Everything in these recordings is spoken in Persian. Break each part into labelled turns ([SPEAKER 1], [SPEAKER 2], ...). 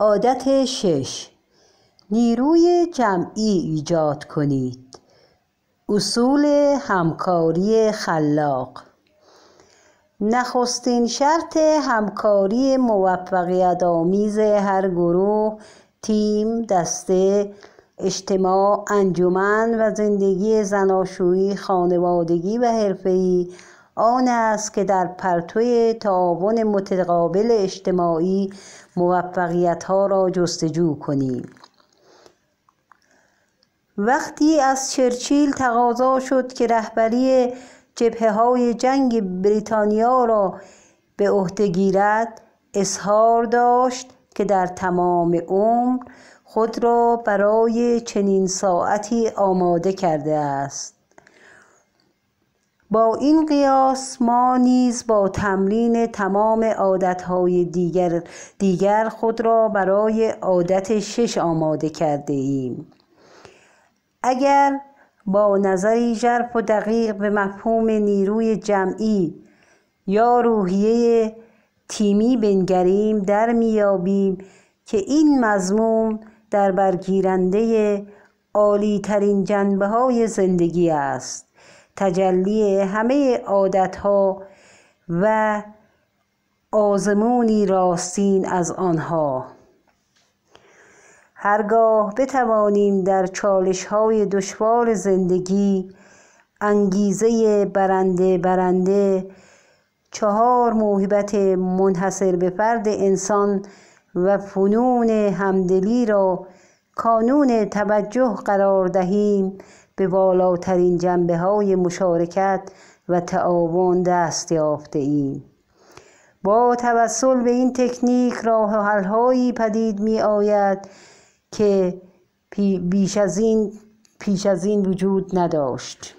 [SPEAKER 1] عادت 6. نیروی جمعی ایجاد کنید. اصول همکاری خلاق. نخستین شرط همکاری موفقیت‌آمیز هر گروه، تیم، دسته، اجتماع، انجمن و زندگی زناشویی، خانوادگی و حرفه‌ای آن است که در پرتو تعاون متقابل اجتماعی موفقیت‌ها را جستجو کنیم. وقتی از چرچیل تقاضا شد که رهبری جبهه‌های جنگ بریتانیا را به عهده گیرد، اصرار داشت که در تمام عمر خود را برای چنین ساعتی آماده کرده است. با این قیاس ما نیز با تمرین تمام عادتهای دیگر خود را برای عادت 6 آماده کرده ایم. اگر با نظری ژرف و دقیق به مفهوم نیروی جمعی یا روحیه تیمی بنگریم، در میابیم که این مضمون در برگیرنده عالی ترین جنبه های زندگی است، تجلی همه عادتها و آزمونی راستین از آنها. هرگاه بتوانیم در چالش‌های دشوار زندگی انگیزه برنده 4 موهبت منحصر به فرد انسان و فنون همدلی را کانون توجه قرار دهیم، به بالاترین جنبه‌های مشارکت و تعاون دست یافته ایم. با توسل به این تکنیک راه حل‌هایی پدید می آید که پیش از این وجود نداشت.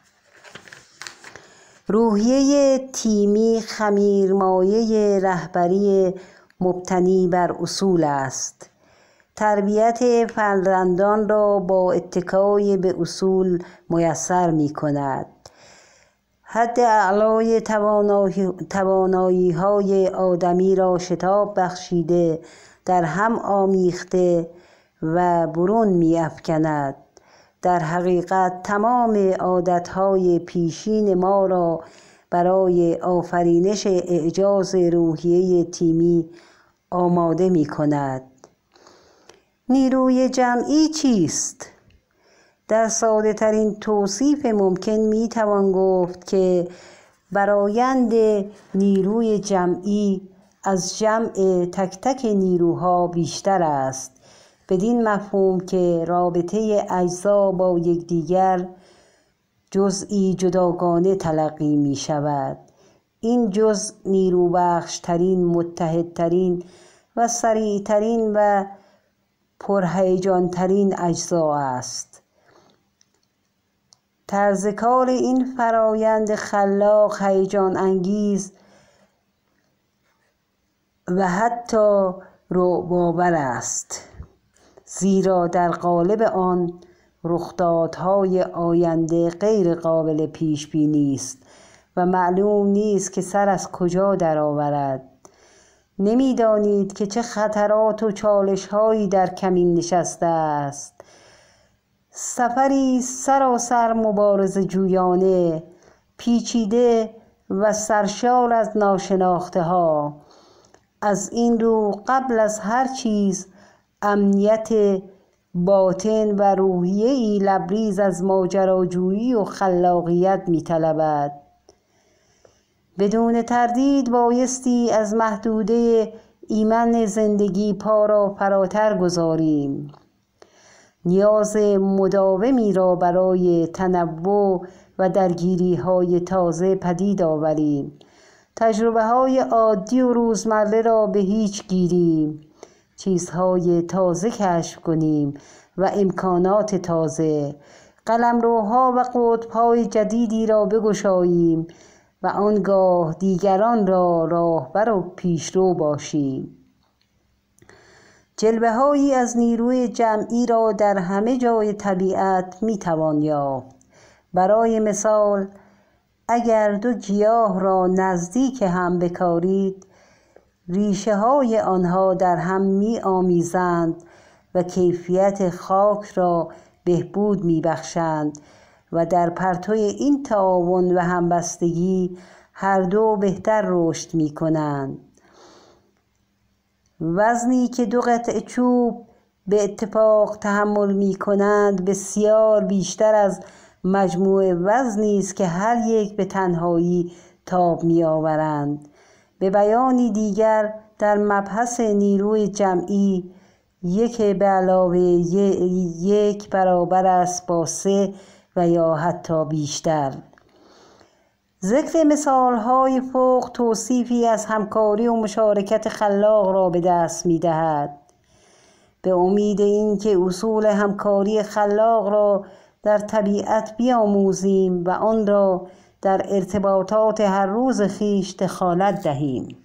[SPEAKER 1] روحیه تیمی خمیرمایه رهبری مبتنی بر اصول است. تربیت فرزندان را با اتکای به اصول میسر می کند. حد اعلای توانایی های آدمی را شتاب بخشیده، در هم آمیخته و برون می افکند. در حقیقت تمام عادتهای پیشین ما را برای آفرینش اعجاز روحیه تیمی آماده می کند. نیروی جمعی چیست؟ در ساده ترین توصیف ممکن می توان گفت که برآیند نیروی جمعی از جمع تک تک نیروها بیشتر است، بدین مفهوم که رابطه اجزا با یکدیگر جزئی جداگانه تلقی می شود. این جزء نیروبخشترین، متحدترین و سریعترین و پرهیجانترین اجزا است. طرز کار این فرایند خلاق، هیجان انگیز و حتی رعب‌آور است، زیرا در قالب آن رخدادهای آینده غیر قابل پیش بینی است و معلوم نیست که سر از کجا درآورد. نمی‌دانید که چه خطرات و چالش‌هایی در کمین نشسته است. سفری سراسر مبارزه جویانه، پیچیده و سرشار از ناشناخته‌ها. از این رو قبل از هر چیز امنیت باطن و روحیه‌ای لبریز از ماجراجویی و خلاقیت می‌طلبد. بدون تردید بایستی از محدوده ایمن زندگی پا را فراتر گذاریم. نیاز مداومی را برای تنوع و درگیری‌های تازه پدید آوریم. تجربه‌های عادی و روزمره را به هیچ گیریم. چیزهای تازه کشف کنیم و امکانات تازه، قلمروها و قطب‌های جدیدی را بگشاییم و آنگاه دیگران را راهبر و پیشرو باشیم. جلوه‌هایی از نیروی جمعی را در همه جای طبیعت می‌توان یافت. برای مثال، اگر 2 گیاه را نزدیک هم بکارید، ریشه های آنها در هم می آمیزند و کیفیت خاک را بهبود می بخشند و در پرتوی این تعاون و همبستگی هر دو بهتر رشد می کنند. وزنی که دو قطعه چوب به اتفاق تحمل می کنند بسیار بیشتر از مجموع وزنی است که هر یک به تنهایی تاب می آورند. به بیانی دیگر در مبحث نیروی جمعی 1 به علاوه 1 برابر است با 3 و یا حتی بیشتر. ذکر مثالهای فوق توصیفی از همکاری و مشارکت خلاق را به دست می دهد. به امید اینکه اصول همکاری خلاق را در طبیعت بیاموزیم و آن را در ارتباطات هر روز خویش دخالت دهیم.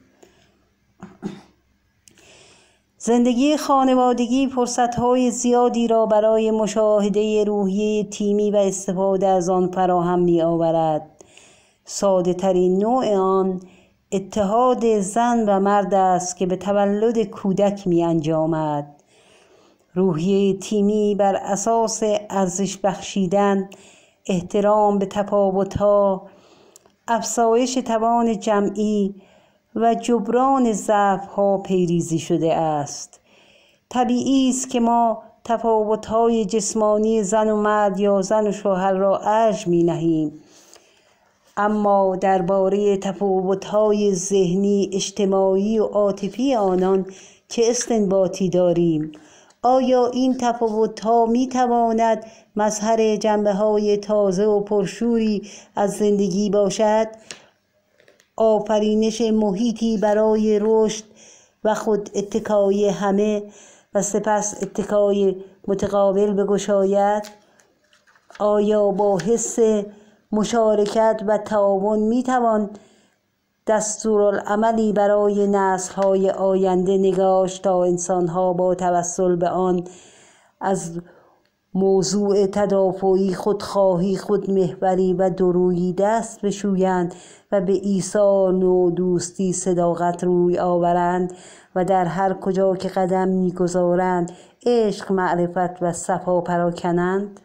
[SPEAKER 1] زندگی خانوادگی فرصت‌های زیادی را برای مشاهده روحیه تیمی و استفاده از آن فراهم می‌آورد. ساده ترین نوع آن اتحاد زن و مرد است که به تولد کودک می‌انجامد. روحیه تیمی بر اساس ارزش بخشیدن، احترام به تفاوت‌ها، افزایش توان جمعی و جبران ضعف‌ها پیریزی شده است. طبیعی است که ما تفاوت‌های جسمانی زن و مرد یا زن و شوهر را ارج می‌نهیم، اما درباره تفاوت‌های ذهنی، اجتماعی و عاطفی آنان چه استنباطی داریم؟ آیا این تفاوت‌ها می‌تواند مظهر جنبه‌های تازه و پرشوری از زندگی باشد؟ آفرینش محیطی برای رشد و خود اتکای همه و سپس اتکای متقابل بگشاید؟ آیا با حس مشارکت و تعاون میتوان دستورالعملی برای نسل‌های آینده نگاشت تا انسان‌ها با توسل به آن از موضوع تدافعی، خودخواهی، خودمحوری و دورویی دست بشویند و به ایثار، نوع دوستی، صداقت روی آورند و در هر کجا که قدم می‌گذارند عشق، معرفت و صفا پراکنند؟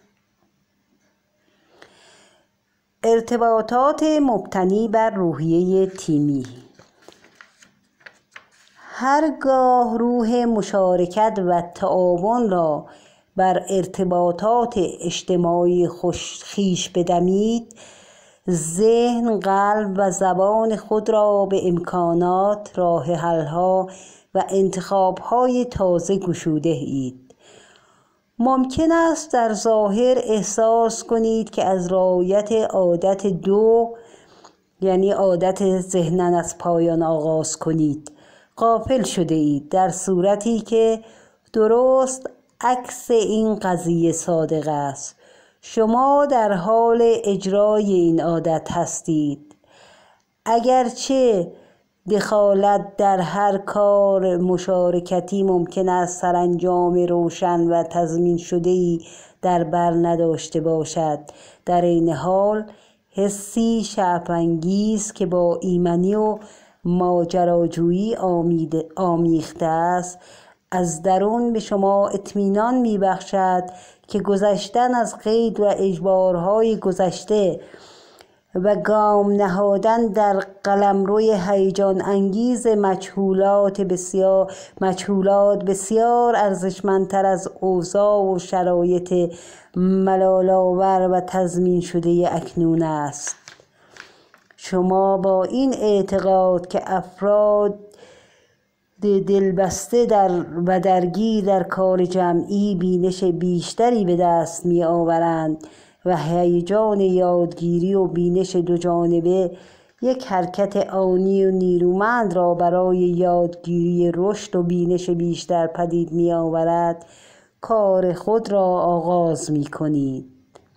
[SPEAKER 1] ارتباطات مبتنی بر روحیه تیمی. هرگاه روح مشارکت و تعاون را بر ارتباطات اجتماعی خویش بدمید، ذهن، قلب و زبان خود را به امکانات، راه حل‌ها و انتخاب‌های تازه گشوده اید. ممکن است در ظاهر احساس کنید که از رعایت عادت 2، یعنی عادت ذهناً از پایان آغاز کنید، غافل شده اید، در صورتی که درست عکس این قضیه صادق است. شما در حال اجرای این عادت هستید. اگرچه دخالت در هر کار مشارکتی ممکن است سرانجام روشن و تضمین شده‌ای در بر نداشته باشد، در این حال حسی شگفت‌انگیز که با ایمنی و ماجراجویی آمیخته است از درون به شما اطمینان می‌بخشد که گذشتن از قید و اجبارهای گذشته و گام نهادن در قلمروی هیجان انگیز مجهولات بسیار ارزشمندتر از اوضاع و شرایط ملال‌آور و تضمین شده اکنون است. شما با این اعتقاد که افراد دلبسته و درگیر در کار جمعی بینش بیشتری به دست می آورند و هیجان یادگیری و بینش دو جانبه یک حرکت آنی و نیرومند را برای یادگیری رشد و بینش بیشتر پدید می آورد، کار خود را آغاز می کنید.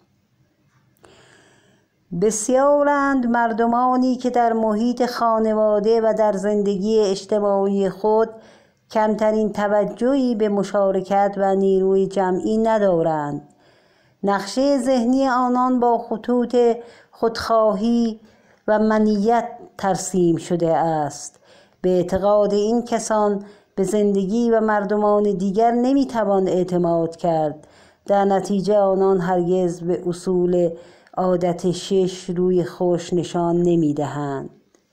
[SPEAKER 1] بسیارند مردمانی که در محیط خانواده و در زندگی اجتماعی خود کمترین توجهی به مشارکت و نیروی جمعی ندارند. نقشه ذهنی آنان با خطوط خودخواهی و منیت ترسیم شده است. به اعتقاد این کسان به زندگی و مردمان دیگر نمیتوان اعتماد کرد. در نتیجه آنان هرگز به اصول عادت 6 روی خوش نشان نمیدهند.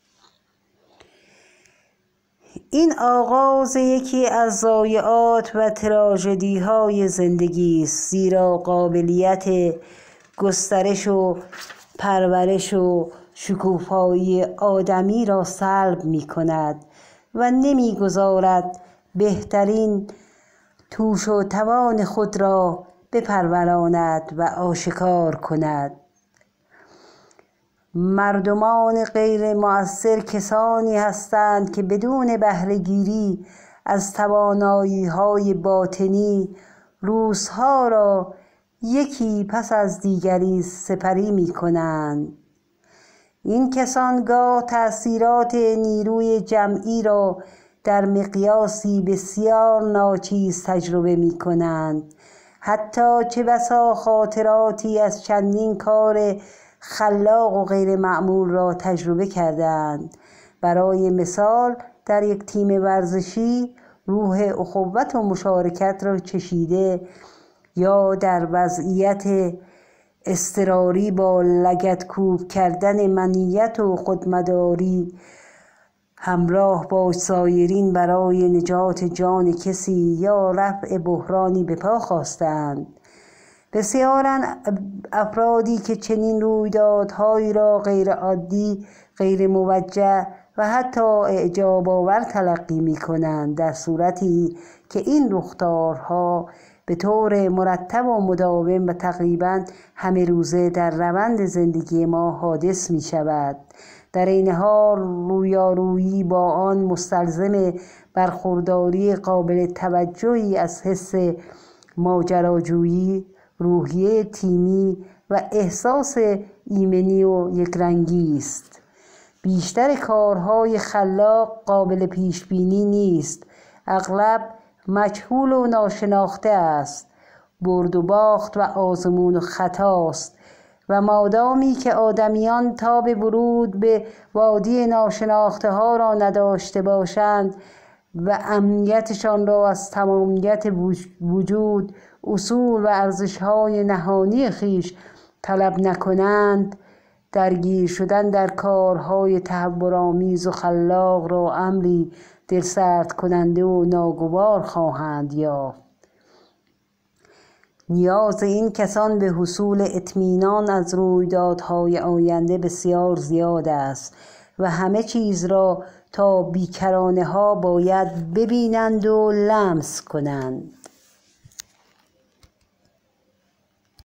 [SPEAKER 1] این آغاز یکی از ضایعات و تراژدی‌های زندگی است، زیرا قابلیت گسترش و پرورش و شکوفایی آدمی را سلب می‌کند و نمی‌گذارد بهترین توش و توان خود را بپروراند و آشکار کند. مردمان غیر مؤثر کسانی هستند که بدون بهره‌گیری از توانایی‌های باطنی روزها را یکی پس از دیگری سپری می‌کنند. این کسان گاه تأثیرات نیروی جمعی را در مقیاسی بسیار ناچیز تجربه می‌کنند. حتی چه بسا خاطراتی از چندین کار خلاق و غیر معمول را تجربه کردند. برای مثال در یک تیم ورزشی روح اخوت و مشارکت را چشیده، یا در وضعیت اضطراری با لگدکوب کردن منیت و خودمداری همراه با سایرین برای نجات جان کسی یا رفع بحرانی به پا خواستند. بسیارن افرادی که چنین رویدادهایی را غیر عادی، غیر موجه و حتی اعجاب آور تلقی می کنند، در صورتی که این رخدارها به طور مرتب و مداوم و تقریباً همه روزه در روند زندگی ما حادث می شود. در این حال رویارویی با آن مستلزم برخورداری قابل توجهی از حس ماجراجویی، روحیه تیمی و احساس ایمنی و یکرنگی است. بیشتر کارهای خلاق قابل پیشبینی نیست، اغلب مجهول و ناشناخته است، برد و باخت و آزمون و خطاست و مادامی که آدمیان تاب ورود به وادی ناشناخته ها را نداشته باشند و امنیتشان را از تمامیت وجود، اصول و ارزش‌های نهانی خیش طلب نکنند، درگیر شدن در کارهای تهورآمیز و خلاق را امری دلسرد کننده و ناگوار خواهند یافت. نیاز این کسان به حصول اطمینان از رویدادهای آینده بسیار زیاد است و همه چیز را تا بیکرانه ها باید ببینند و لمس کنند.